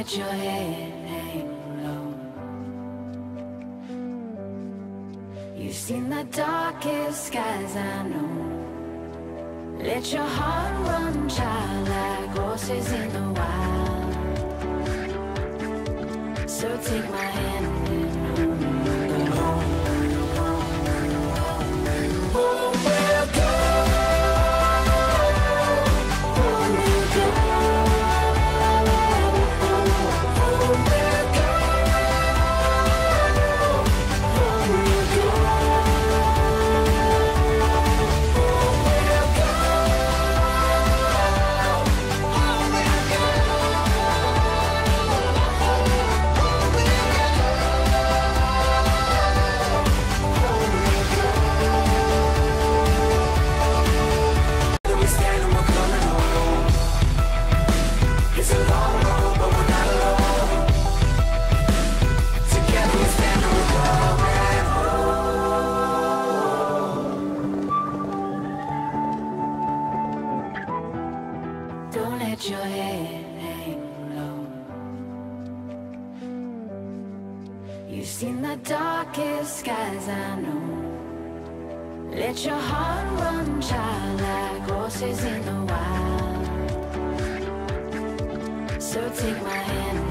let your head hang low. You've seen the darkest skies, I know. Let your heart run child like horses in the wild. So take my hand and hold me home. Home we'll go. Home we'll go. Home we'll go. Home we'll go. Don't let your head hang low. You've seen the darkest skies, I know. Let your heart run child like horses in the wild. So take my hand